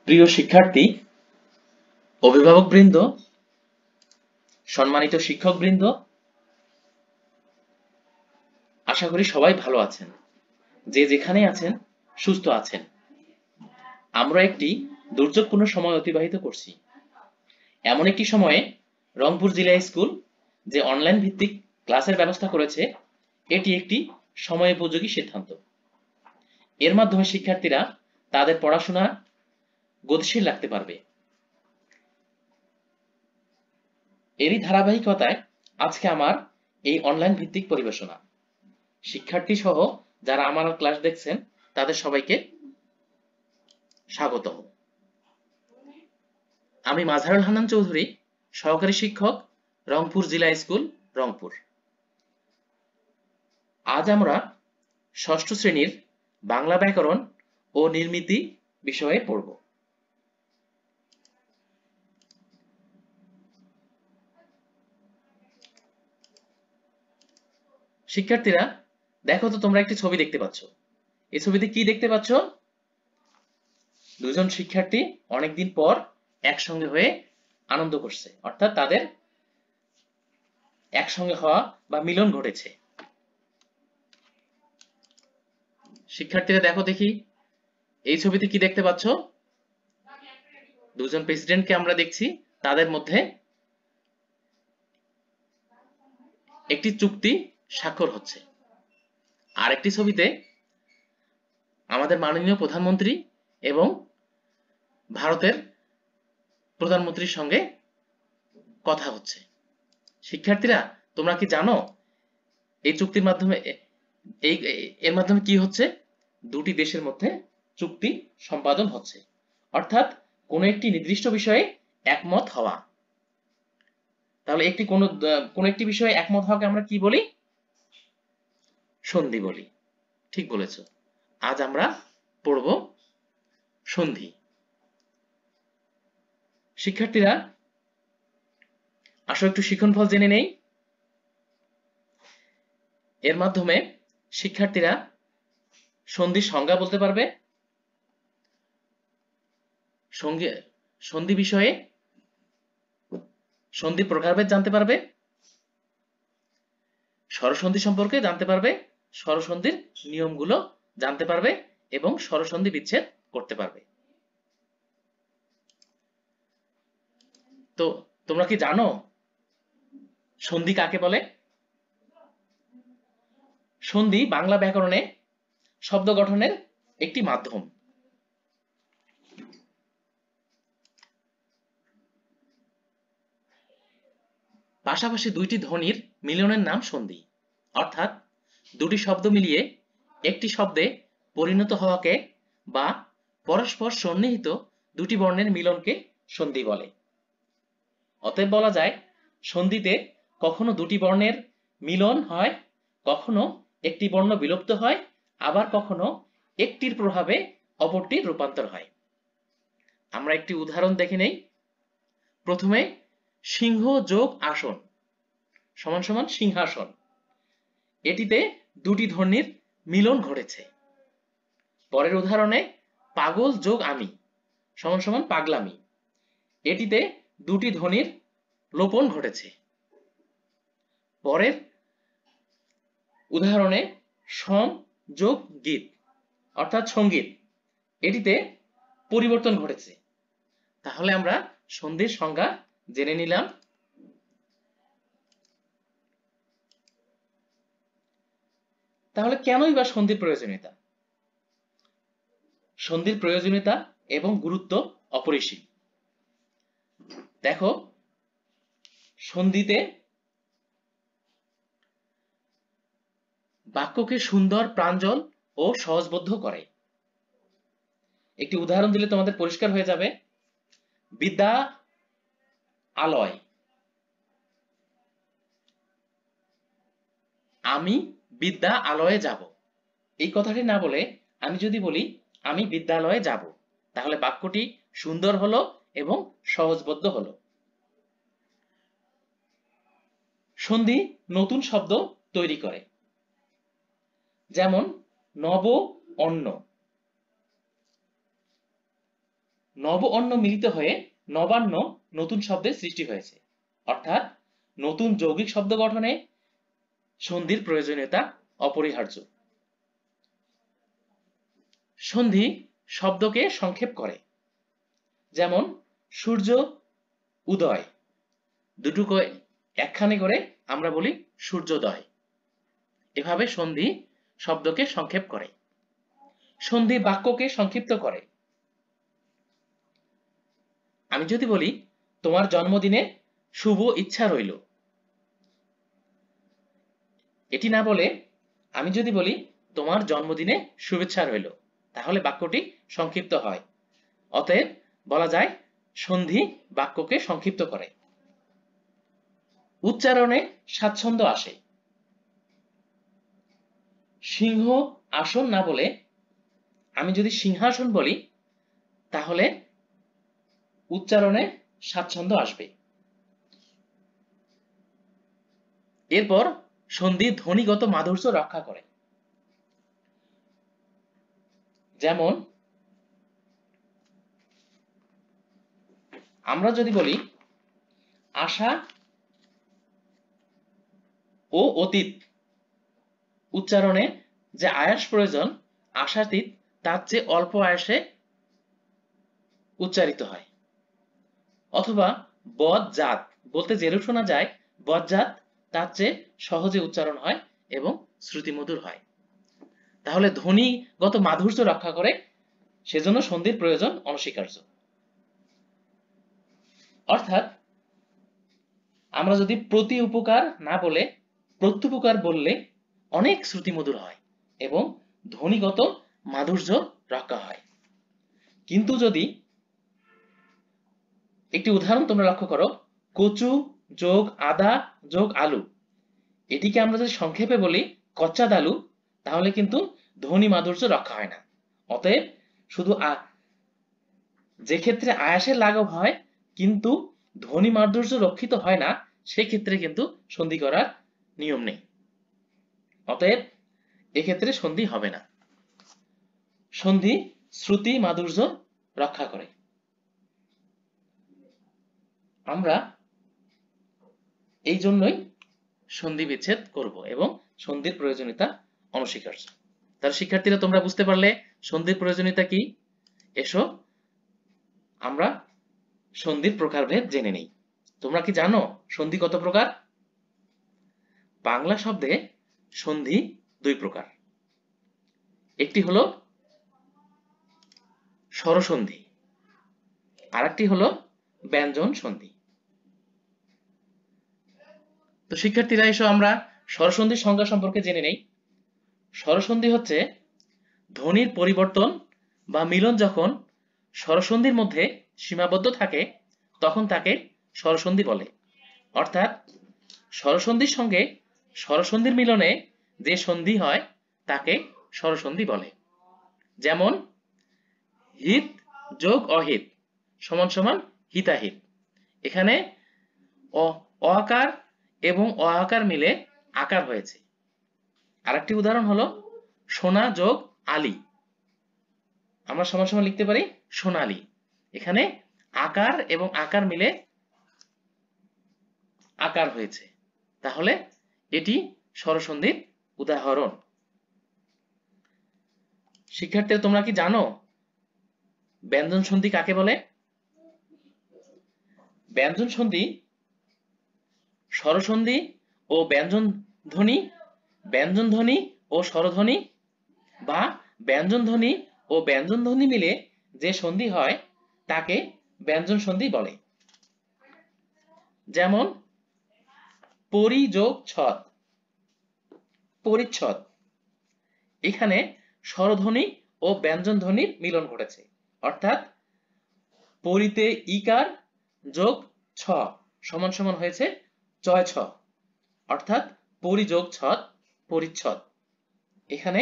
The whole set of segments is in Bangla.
প্রিয় শিক্ষার্থী, অভিভাবকবৃন্দ, সম্মানিত শিক্ষকবৃন্দ, আশা করি সবাই ভালো আছেন। যে যেখানে আছেন সুস্থ আছেন। আমরা একটি দুর্যোগপূর্ণ সময় অতিবাহিত করছি। এমন একটি সময়ে রংপুর জেলা স্কুল যে অনলাইন ভিত্তিক ক্লাসের ব্যবস্থা করেছে, এটি একটি সময়োপযোগী সিদ্ধান্ত। এর মাধ্যমে শিক্ষার্থীরা তাদের পড়াশোনা গতিশীল রাখতে পারবে। এরই ধারাবাহিকতায় আজকে আমার এই অনলাইন ভিত্তিক পরিবেশনা। শিক্ষার্থী সহ যারা আমার ক্লাস দেখছেন তাদের সবাইকে স্বাগতম। আমি মাজহারুল হান্নান চৌধুরী, সহকারী শিক্ষক, রংপুর জিলা স্কুল, রংপুর। আজ আমরা ষষ্ঠ শ্রেণীর বাংলা ব্যাকরণ ও নির্মিতি বিষয়ে পড়ব। শিক্ষার্থীরা, দেখো তো তোমরা একটি ছবি দেখতে পাচ্ছ। এই ছবিতে কি দেখতে পাচ্ছ? দুজন শিক্ষার্থী অনেকদিন পর একসঙ্গে হয়ে আনন্দ করছে, অর্থাৎ তাদের একসঙ্গে হওয়া বা মিলন ঘটেছে। শিক্ষার্থীরা দেখো দেখি, এই ছবিতে কি দেখতে পাচ্ছ? দুজন প্রেসিডেন্টকে আমরা দেখছি, তাদের মধ্যে একটি চুক্তি স্বাক্ষর হচ্ছে। আর একটি ছবিতে আমাদের মাননীয় প্রধানমন্ত্রী এবং ভারতের প্রধানমন্ত্রীর সঙ্গে কথা হচ্ছে। শিক্ষার্থীরা, তোমরা কি জানো এই চুক্তির মাধ্যমে এর মাধ্যমে কি হচ্ছে? দুটি দেশের মধ্যে চুক্তি সম্পাদন হচ্ছে, অর্থাৎ কোনো একটি নির্দিষ্ট বিষয়ে একমত হওয়া। তাহলে কোন একটি বিষয়ে একমত হওয়াকে আমরা কি বলি? সন্ধি বলি। ঠিক বলেছ। আজ আমরা পড়ব সন্ধি। শিক্ষার্থীরা, আসো একটু শিক্ষণফল জেনে নেই। এর মাধ্যমে শিক্ষার্থীরা সন্ধির সংজ্ঞা বলতে পারবে, সন্ধি বিষয়ে সন্ধি প্রকারভেদ জানতে পারবে, স্বরসন্ধি সম্পর্কে জানতে পারবে, স্বরসন্ধির নিয়মগুলো জানতে পারবে এবং স্বরসন্ধি বিচ্ছেদ করতে পারবে। তো তোমরা কি জানো সন্ধি কাকে বলে? সন্ধি বাংলা ব্যাকরণে শব্দ গঠনের একটি মাধ্যম। পাশাপাশি দুইটি ধ্বনির মিলনের নাম সন্ধি, অর্থাৎ দুটি শব্দ মিলিয়ে একটি শব্দে পরিণত হওয়াকে বা পরস্পর সন্নিহিত দুটি বর্ণের মিলনকে সন্ধি বলে। অতএব বলা যায়, সন্ধিতে কখনো দুটি বর্ণের মিলন হয়, কখনো একটি বর্ণ বিলুপ্ত হয়, আবার কখনো একটির প্রভাবে অপরটির রূপান্তর হয়। আমরা একটি উদাহরণ দেখে নেই। প্রথমে সিংহ যোগ আসন সমান সমান সিংহাসন। এটিতে দুটি ধ্বনির মিলন ঘটেছে। পরের উদাহরণে পাগল যোগ আমি সমান সমান পাগলামি। এটিতে দুটি ধ্বনির লোপন ঘটেছে। পরের উদাহরণে সম যোগ গীত অর্থাৎ সঙ্গীত, এটিতে পরিবর্তন ঘটেছে। তাহলে আমরা সন্ধির সংজ্ঞা জেনে নিলাম। তাহলে কেনই বা সন্ধির প্রয়োজনীয়তা? সন্ধির প্রয়োজনীয়তা এবং গুরুত্ব অপরিসীম। দেখো, সন্ধিতে বাক্যকে সুন্দর, প্রাঞ্জল ও সহজবোধ্য করে। একটি উদাহরণ দিলে তোমাদের পরিষ্কার হয়ে যাবে। বিদ্যা আলয়, আমি বিদ্যা আলয়ে যাব। এই কথাটি না বলে আমি যদি বলি আমি বিদ্যালয়ে যাব, তাহলে বাক্যটি সুন্দর হলো এবং সহজবোধ্য হলো। সন্ধি নতুন শব্দ তৈরি করে, যেমন নব অন্ন, নব অন্ন মিলিত হয়ে নবান্ন নতুন শব্দের সৃষ্টি হয়েছে। অর্থাৎ নতুন যৌগিক শব্দ গঠনে সন্ধির প্রয়োজনীয়তা অপরিহার্য। সন্ধি শব্দকে সংক্ষেপ করে, যেমন সূর্য উদয়, দুটোকে একখানে করে আমরা বলি সূর্যোদয়। এভাবে সন্ধি শব্দকে সংক্ষেপ করে। সন্ধি বাক্যকে সংক্ষিপ্ত করে। আমি যদি বলি তোমার জন্মদিনে শুভ ইচ্ছা রইল, এটি না বলে আমি যদি বলি তোমার জন্মদিনে শুভেচ্ছা রইল, তাহলে বাক্যটি সংক্ষিপ্ত হয়। অতএব বলা যায় সন্ধি বাক্যকে সংক্ষিপ্ত করে। উচ্চারণে স্বাচ্ছন্দ্য আসে। সিংহ আসন না বলে আমি যদি সিংহাসন বলি, তাহলে উচ্চারণে স্বাচ্ছন্দ্য আসবে। এরপর সন্ধি ধ্বনিগত মাধুর্য রক্ষা করে। যেমন আমরা যদি বলি আশা ও অতীত, উচ্চারণে যে আয়াস প্রয়োজন আশাতীত তার চেয়ে অল্প আয়াসে উচ্চারিত হয়। অথবা বজ্জাত বলতে যেরূপ শোনা যায়, বজ্জাত তার চেয়ে সহজে উচ্চারণ হয় এবং শ্রুতিমধুর হয়। তাহলে ধ্বনিগত মাধুর্য রক্ষা করে, সেজন্য সন্ধির প্রয়োজন অনস্বীকার্য। অর্থাৎ আমরা যদি প্রতি উপকার না বলে প্রত্যুপকার বললে অনেক শ্রুতিমধুর হয় এবং ধ্বনিগত মাধুর্য রক্ষা হয়। কিন্তু যদি একটি উদাহরণ তোমরা লক্ষ্য করো, কচু যোগ আদা যোগ আলু, এটিকে আমরা যদি সংক্ষেপে বলি কচ্চা দালু, তাহলে কিন্তু ধ্বনি মাধুর্য রক্ষা হয় না। অতএব শুধু যে ক্ষেত্রে আয়াসের লাঘব হয় কিন্তু ধ্বনি মাধুর্য রক্ষিত হয় না, সেক্ষেত্রে কিন্তু সন্ধি করার নিয়ম নেই। অতএব এক্ষেত্রে সন্ধি হবে না। সন্ধি শ্রুতি মাধুর্য রক্ষা করে। আমরা এই জন্যই সন্ধি বিচ্ছেদ করব এবং সন্ধির প্রয়োজনীয়তা অনস্বীকার্য। তাহলে শিক্ষার্থীরা তোমরা বুঝতে পারলে সন্ধির প্রয়োজনীয়তা কি? এসো আমরা সন্ধির প্রকারভেদ জেনে নেই। তোমরা কি জানো সন্ধি কত প্রকার? বাংলা শব্দে সন্ধি দুই প্রকার। একটি হলো স্বরসন্ধি, আর একটি হলো ব্যঞ্জন সন্ধি। তো শিক্ষার্থীরা এসো আমরা স্বরসন্ধির সংজ্ঞা সম্পর্কে জেনে নেই। স্বরসন্ধি হচ্ছে ধ্বনির পরিবর্তন বা মিলন যখন স্বরসন্ধির মধ্যে সীমাবদ্ধ থাকে তখন তাকে স্বরসন্ধি বলে। অর্থাৎ স্বরসন্ধির সঙ্গে স্বরসন্ধির মিলনে যে সন্ধি হয় তাকে স্বরসন্ধি বলে। যেমন হিত যোগ অহিত সমান সমান হিতাহিত। এখানে অ-আকার এবং অ-আকার মিলে আকার হয়েছে। আরেকটি উদাহরণ হলো সোনা যোগ আলী, আমরা সমান সমান লিখতে পারি সোনালী। এখানে আকার এবং আকার মিলে আকার হয়েছে, তাহলে এটি স্বরসন্ধির উদাহরণ। শিক্ষার্থীরা তোমরা কি জানো ব্যঞ্জন সন্ধি কাকে বলে? ব্যঞ্জন সন্ধি স্বরসন্ধি ও ব্যঞ্জন ধ্বনি ও স্বরধ্বনি বা ব্যঞ্জন ধ্বনি ও ব্যঞ্জন ধ্বনি মিলে যে সন্ধি হয় তাকে ব্যঞ্জন সন্ধি বলে। যেমন পরিযোগ ছদ, পরিচ্ছদ, এখানে স্বরধ্বনি ও ব্যঞ্জন ধ্বনির মিলন ঘটেছে। অর্থাৎ পরিতে ইকার যোগ ছ সমান সমান হয়েছে চয় ছ, অর্থাৎ পরিযোগ ছদ পরিচ্ছদ। এখানে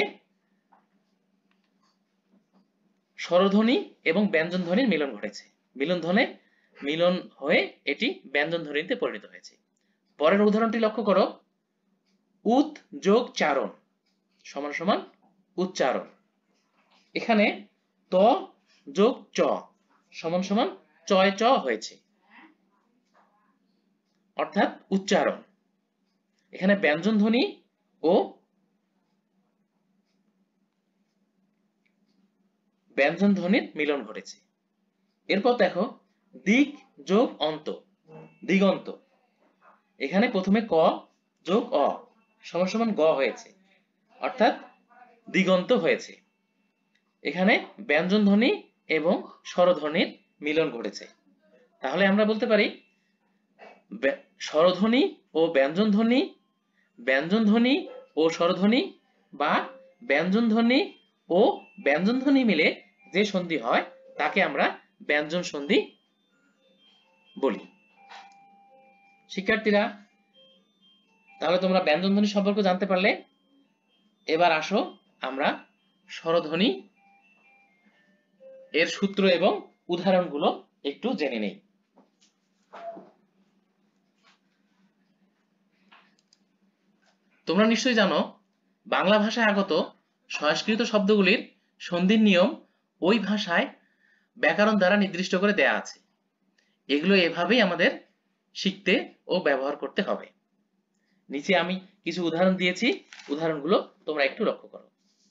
স্বরধ্বনি এবং ব্যঞ্জন ধ্বনির মিলন ঘটেছে, মিলন হয়ে এটি ব্যঞ্জন ধ্বনিতে পরিণত হয়েছে। পরের উদাহরণটি লক্ষ্য করো, উত যোগ চারণ সমান সমান উচ্চারণ। এখানে ত যোগ চ সমান সমান চয় চ হয়েছে, অর্থাৎ উচ্চারণ। এখানে ব্যঞ্জন ধ্বনি ও ব্যঞ্জন ধ্বনির মিলন ঘটেছে। এরপর দেখো দিক যোগ অন্ত, দিগন্ত। এখানে প্রথমে ক যোগ অ সমান সমান গ হয়েছে, অর্থাৎ দিগন্ত হয়েছে। এখানে ব্যঞ্জন ধ্বনি এবং স্বরধ্বনির মিলন ঘটেছে। তাহলে আমরা বলতে পারি স্বরধ্বনি ও ব্যঞ্জন ধ্বনি, ব্যঞ্জন ধ্বনি ও স্বরধ্বনি, বা ব্যঞ্জন ধ্বনি ও ব্যঞ্জন ধ্বনি মিলে যে সন্ধি হয় তাকে আমরা ব্যঞ্জন সন্ধি বলি। শিক্ষার্থীরা, তাহলে তোমরা ব্যঞ্জন ধ্বনি সম্পর্কে জানতে পারলে। এবার আসো আমরা স্বরধ্বনি এর সূত্র এবং উদাহরণগুলো একটু জেনে নেই। তোমরা নিশ্চয়ই জানো বাংলা ভাষায় আগত সংস্কৃত শব্দগুলির সন্ধির নিয়ম ওই ভাষায় ব্যাকরণ দ্বারা নির্দিষ্ট করে দেয়া আছে। এগুলো এভাবেই আমাদের শিখতে ও ব্যবহার করতে হবে। নিচে আমি কিছু উদাহরণ দিয়েছি, উদাহরণগুলো তোমরা একটু লক্ষ্য করো।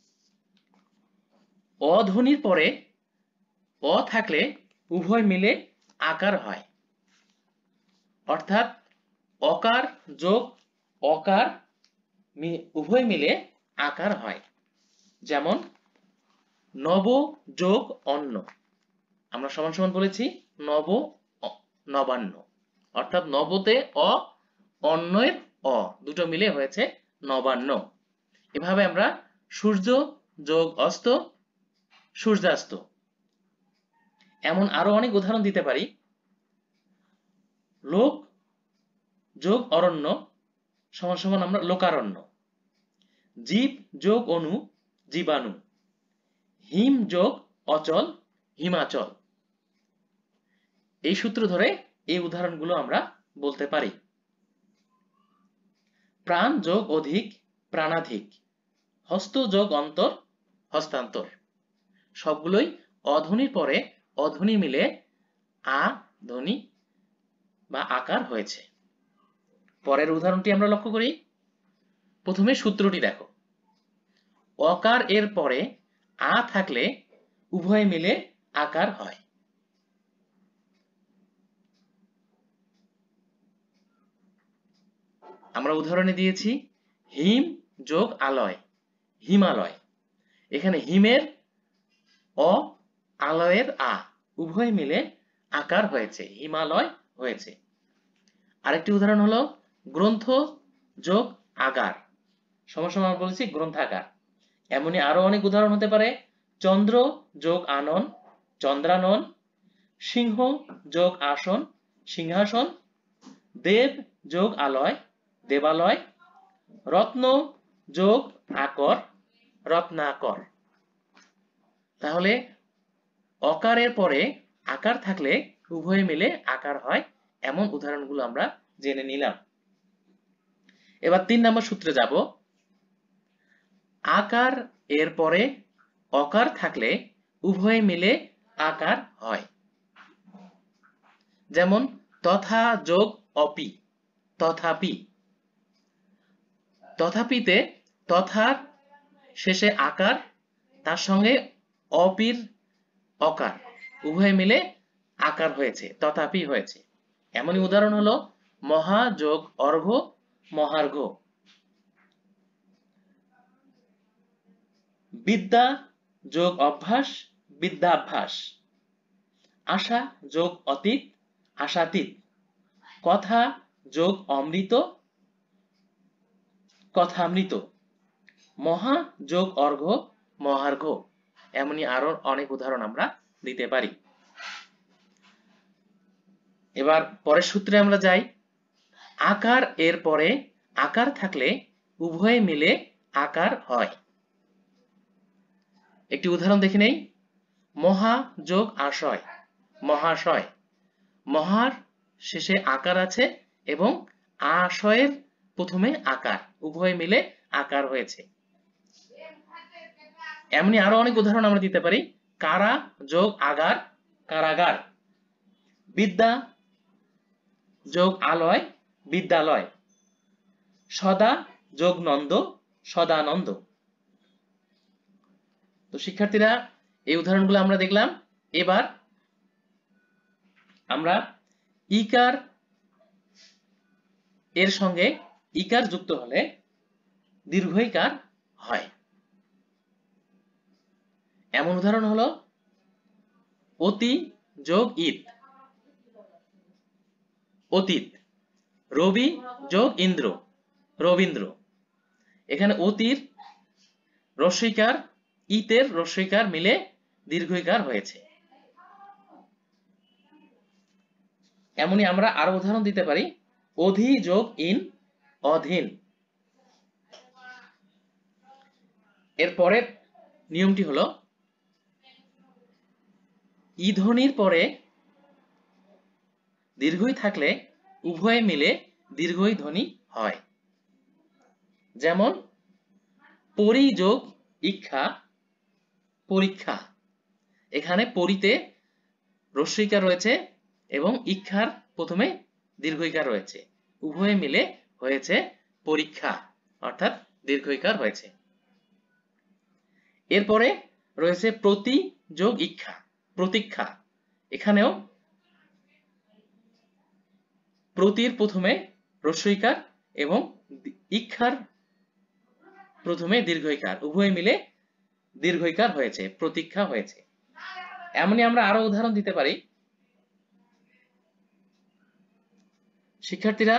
অ ধ্বনির পরে অ থাকলে উভয় মিলে আকার হয়, অর্থাৎ অকার যোগ অকার উভয় মিলে আকার হয়। যেমন নব যোগ অন্ন, আমরা সমান সমান বলেছি নব নবান্ন, অর্থাৎ নবতে অ, অন্নের অ, দুটো মিলে হয়েছে নবান্ন। এভাবে আমরা সূর্য যোগ অস্ত, সূর্যাস্ত। এমন আরো অনেক উদাহরণ দিতে পারি। লোক যোগ অরণ্য সমান সমান আমরা লোকারণ্য। জীব যোগ অনু, জীবাণু। হিম যোগ অচল, হিমাচল। এই সূত্র ধরে এই উদাহরণগুলো আমরা বলতে পারি। প্রাণ যোগ অধিক, প্রাণাধিক। হস্ত যোগ অন্তর, হস্তান্তর। সবগুলোই অধ্বনির পরে অধ্বনি মিলে আ ধ্বনি বা আকার হয়েছে। পরের উদাহরণটি আমরা লক্ষ্য করি। প্রথমে সূত্রটি দেখো। অকার এর পরে আ থাকলে উভয় মিলে আকার হয়। আমরা উদাহরণে দিয়েছি হিম যোগ আলয়, হিমালয়। এখানে হিমের অ, আলয়ের আ, উভয় মিলে আকার হয়েছে, হিমালয় হয়েছে। আরেকটি উদাহরণ হলো গ্রন্থ যোগ আগার সমান সমান বলেছি গ্রন্থাগার। এমনই আরো অনেক উদাহরণ হতে পারে। চন্দ্র যোগ আনন, চন্দ্রানন। সিংহ যোগ আসন, সিংহাসন। দেব যোগ আলয়, দেবালয়। রত্ন যোগ আকর, রত্নাকর। তাহলে অকারের পরে আকার থাকলে উভয় মিলে আকার হয়, এমন উদাহরণগুলো আমরা জেনে নিলাম। এবার 3 নম্বর সূত্রে যাব। আকার এর পরে অকার থাকলে উভয় মিলে আকার হয়। যেমন তথা যোগ অপি, তথাপি। তথাপিতে তথার শেষে আকার, তার সঙ্গে অপির অকার, উভয় মিলে আকার হয়েছে, তথাপি হয়েছে। এমনই উদাহরণ হলো মহা যোগ অর্ঘ্য, মহার্ঘ। বিদ্যা যোগ অভ্যাস, বিদ্যাভ্যাস। আশা যোগ অতীত, আশাতীত। কথা যোগ অমৃত, কথামৃত। মহা যোগ অর্ঘ্য, মহার্ঘ্য। এমনই আরো অনেক উদাহরণ আমরা দিতে পারি। এবার পরের সূত্রে আমরা যাই। আকার এর পরে আকার থাকলে উভয়ে মিলে আকার হয়। একটি উদাহরণ দেখে নেই। মহা যোগ আশয়, মহাশয়। মহার শেষে আকার আছে এবং আশয়ের প্রথমে আকার, উভয় মিলে আকার হয়েছে। এমনি আরো অনেক উদাহরণ আমরা দিতে পারি। কারা যোগ আগার, কারাগার। বিদ্যা যোগ আলয় বিদ্যালয়। সদা যোগ নন্দ সদানন্দ। তো শিক্ষার্থীরা এই উদাহরণগুলো আমরা দেখলাম। এবার আমরা ইকার এর সঙ্গে ইকার যুক্ত হলে দীর্ঘইকার হয়। এমন উদাহরণ হলো অতি যোগ ঈদ অতীত। রবি যোগ ইন্দ্র রবীন্দ্র। এখানে অতির রস্বইকার ইতের রস্বইকার মিলে দীর্ঘইকার হয়েছে। এমনি আমরা আরো উদাহরণ দিতে পারি অধি যোগ ইন অধীন। এর পরের নিয়মটি হলো ই ধ্বনির পরে দীর্ঘই থাকলে উভয়ে মিলে দীর্ঘই ধ্বনি হয়। যেমন পরি যোগ ইক্ষা পরীক্ষা। এখানে পরিতে রস্বইকার রয়েছে এবং ইক্ষার প্রথমে দীর্ঘইকার রয়েছে, উভয়ে মিলে হয়েছে পরীক্ষা, অর্থাৎ দীর্ঘইকার হয়েছে। এরপরে রয়েছে প্রতি যোগ ইক্ষা প্রতীক্ষা। এখানেও প্রতির প্রথমে রস্বইকার এবং ইক্ষার প্রথমে দীর্ঘইকার, উভয় মিলে দীর্ঘইকার হয়েছে, প্রতীক্ষা হয়েছে। এমনি আমরা আরো উদাহরণ দিতে পারি। শিক্ষার্থীরা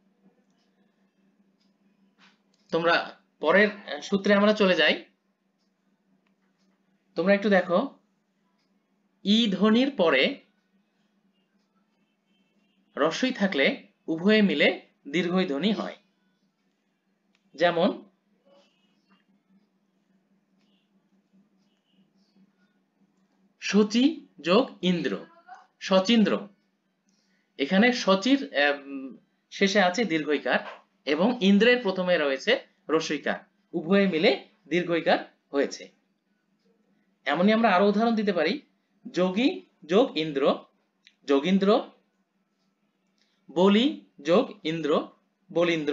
তোমরা পরের সূত্রে আমরা চলে যাই। তোমরা একটু দেখো ই ধ্বনির পরে রস্বই থাকলে উভয়ে মিলে দীর্ঘই ধ্বনি হয়। যেমন শচী যোগ ইন্দ্র শচীন্দ্র। এখানে শচীর শেষে আছে দীর্ঘইকার এবং ইন্দ্রের প্রথমে রয়েছে রস্বইকার, উভয়ে মিলে দীর্ঘইকার হয়েছে। এমনি আমরা আরো উদাহরণ দিতে পারি যোগী যোগ ইন্দ্র যোগীন্দ্র। বলি যোগ ইন্দ্র বলীন্দ্র।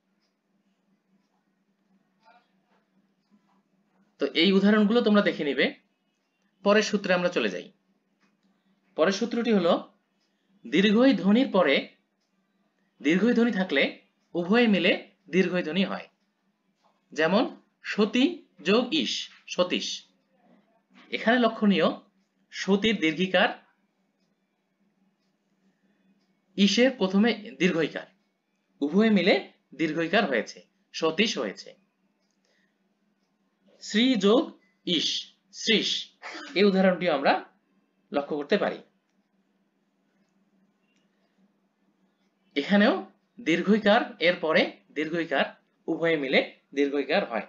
তো এই উদাহরণগুলো তোমরা দেখে নিবে। পরের সূত্রে আমরা চলে যাই। পরের সূত্রটি হলো দীর্ঘই ধ্বনির পরে দীর্ঘই ধ্বনি থাকলে উভয়ে মিলে দীর্ঘই ধ্বনি হয়। যেমন সতী যোগ ইস সতীশ। এখানে লক্ষণীয় সতীর দীর্ঘিকার, ইসের প্রথমে দীর্ঘইকার, উভয়ে মিলে দীর্ঘইকার হয়েছে, সতীশ হয়েছে। শ্রী যোগ ইস শ্রীশ। এই উদাহরণটি আমরা লক্ষ্য করতে পারি। এখানেও দীর্ঘইকার এর পরে দীর্ঘইকার, উভয়ে মিলে দীর্ঘইকার হয়।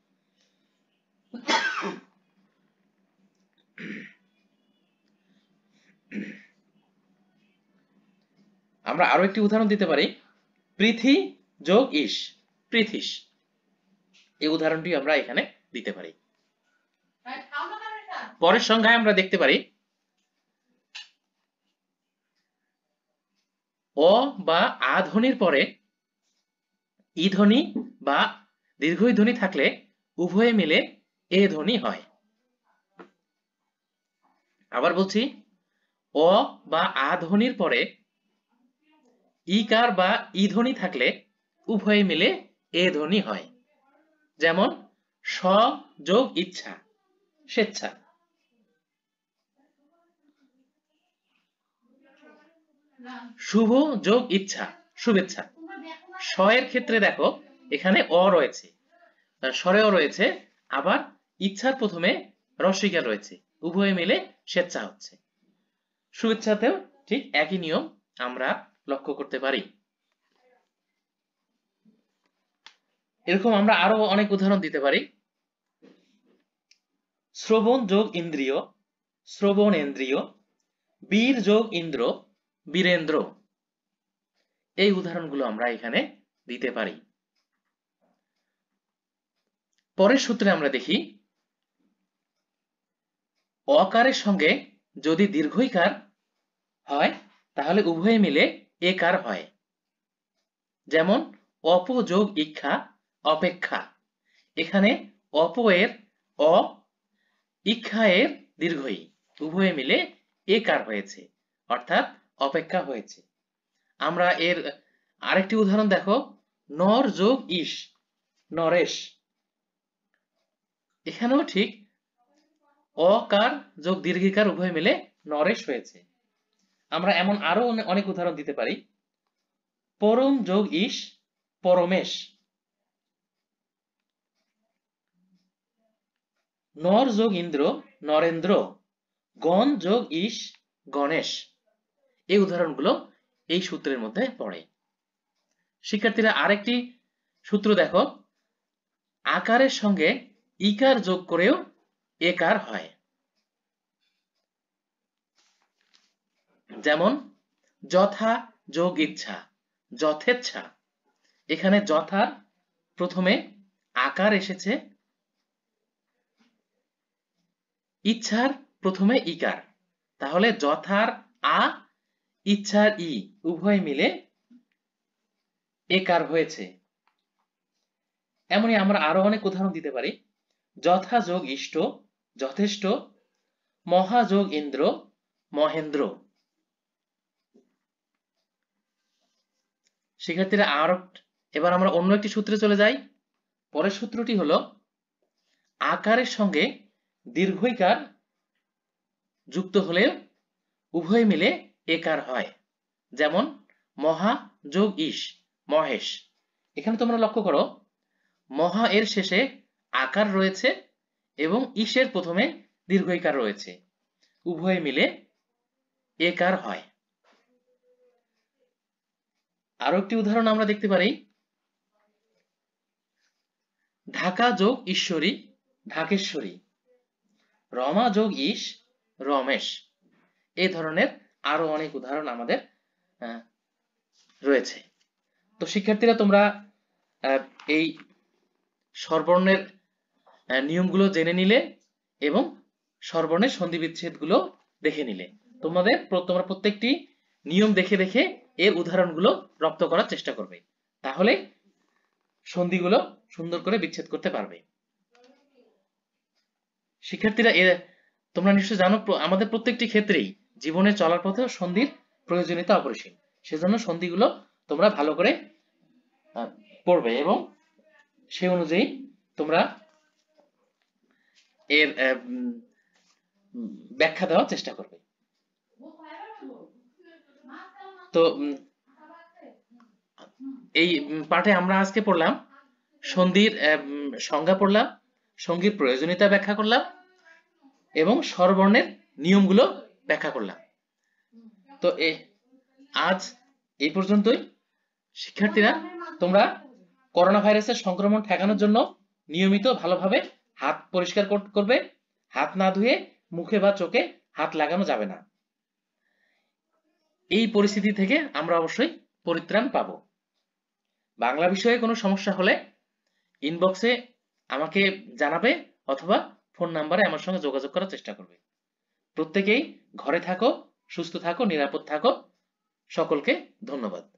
আমরা আরো একটি উদাহরণ দিতে পারি পৃথি যোগ ইস পৃথিস। এই উদাহরণটি আমরা এখানে দিতে পারি। পরের সংখ্যায় আমরা দেখতে পারি অ বা আ ধ্বনির পরে ই ধ্বনি বা দীর্ঘই ধ্বনি থাকলে উভয়ে মিলে এ ধ্বনি হয়। আবার বলছি অ বা আ ধ্বনির পরে ইকার বা ই ধ্বনি থাকলে উভয়ে মিলে এ ধ্বনি হয়। যেমন স যোগ ইচ্ছা স্বেচ্ছা। শুভ যোগ ইচ্ছা শুভেচ্ছা। স এর ক্ষেত্রে দেখো এখানে অ রয়েছে, স্বরেও রয়েছে, আবার ইচ্ছার প্রথমে রস্বইকার রয়েছে, উভয়ে মিলে স্বেচ্ছা হচ্ছে। শুভেচ্ছাতেও ঠিক একই নিয়ম আমরা লক্ষ্য করতে পারি। এরকম আমরা আরো অনেক উদাহরণ দিতে পারি। শ্রবণ যোগ ইন্দ্রিয় শ্রবণেন্দ্রিয়। বীর যোগ ইন্দ্র বীরেন্দ্র। এই উদাহরণগুলো আমরা এখানে দিতে পারি। পরের সূত্রে আমরা দেখি অকারের সঙ্গে যদি দীর্ঘইকার হয় তাহলে উভয়ে মিলে একার হয়। যেমন অপ যোগ ইক্ষা অপেক্ষা। এখানে অপ এর অ, ইক্ষা এর দীর্ঘই, উভয়ে মিলে একার হয়েছে, অর্থাৎ অপেক্ষা হয়েছে। আমরা এর আরেকটি উদাহরণ দেখো, নর যোগ ইস নরেশ। এখানেও ঠিক অকার যোগ দীর্ঘিকার উভয় মিলে নরেশ হয়েছে। আমরা এমন আরো অনেক উদাহরণ দিতে পারি। পরম যোগ ইস পরমেশ। নর যোগ ইন্দ্র নরেন্দ্র। গণ যোগ ইস গণেশ। এই উদাহরণগুলো এই সূত্রের মধ্যে পড়ে। শিক্ষার্থীরা আরেকটি সূত্র দেখো, আকারের সঙ্গে ইকার যোগ করেও একার হয়। যেমন যথা যোগ ইচ্ছা যথেচ্ছা। এখানে যথার প্রথমে আকার এসেছে, ইচ্ছার প্রথমে ইকার, তাহলে যথার আ, ইচ্ছার ই উভয় মিলে একার হয়েছে। এমনই আমরা আরো অনেক উদাহরণ দিতে পারি। যথা যোগ ইষ্ট যথেষ্ট। মহা যোগ ইন্দ্র মহেন্দ্র। শিক্ষার্থীরা এবার আমরা অন্য একটি সূত্রে চলে যাই। পরের সূত্রটি হলো আকারের সঙ্গে দীর্ঘইকার যুক্ত হলে উভয় মিলে একার হয়। যেমন মহা যোগ ইস মহেশ। এখানে তোমরা লক্ষ্য করো, মহা এর শেষে আকার রয়েছে এবং ইসের প্রথমে দীর্ঘইকার রয়েছে, উভয় মিলে একার হয়। আরো একটি উদাহরণ আমরা দেখতে পারি, ঢাকা যোগ ঈশ্বরী ঢাকেশ্বরী। রমা যোগ ইস রমেশ। এই ধরনের আরো অনেক উদাহরণ আমাদের রয়েছে। তো শিক্ষার্থীরা তোমরা এই স্বরবর্ণের নিয়মগুলো জেনে নিলে এবং স্বরবর্ণের সন্ধি বিচ্ছেদ গুলো দেখে নিলে। তোমরা প্রত্যেকটি নিয়ম দেখে দেখে এর উদাহরণগুলো রপ্ত করার চেষ্টা করবে, তাহলে সন্ধিগুলো সুন্দর করে বিচ্ছেদ করতে পারবে। শিক্ষার্থীরা তোমরা নিশ্চয় জানো আমাদের প্রত্যেকটি ক্ষেত্রেই জীবনে চলার পথে সন্ধির প্রয়োজনীয়তা অপরিসীম। সেজন্য সন্ধিগুলো তোমরা ভালো করে পড়বে এবং সেই অনুযায়ী তোমরা এর ব্যাখ্যা দেওয়ার চেষ্টা করবে। তো এই পাঠে আমরা আজকে পড়লাম সন্ধির সংজ্ঞা পড়লাম, সন্ধির প্রয়োজনীয়তা ব্যাখ্যা করলাম এবং স্বরবর্ণের নিয়মগুলো ব্যাখ্যা করলাম। তো আজ এই পর্যন্তই। শিক্ষার্থীরা তোমরা করোনা ভাইরাসের সংক্রমণ ঠেকানোর জন্য নিয়মিত ভালোভাবে হাত পরিষ্কার করবে। হাত না ধুয়ে মুখে বা চোখে হাত লাগানো যাবে না। এই পরিস্থিতি থেকে আমরা অবশ্যই পরিত্রাণ পাব। বাংলা বিষয়ে কোনো সমস্যা হলে ইনবক্সে আমাকে জানাবে অথবা ফোন নাম্বারে আমার সঙ্গে যোগাযোগ করার চেষ্টা করবে। প্রত্যেকেই ঘরে থাকো, সুস্থ থাকো, নিরাপদ থাকো। সকলকে ধন্যবাদ।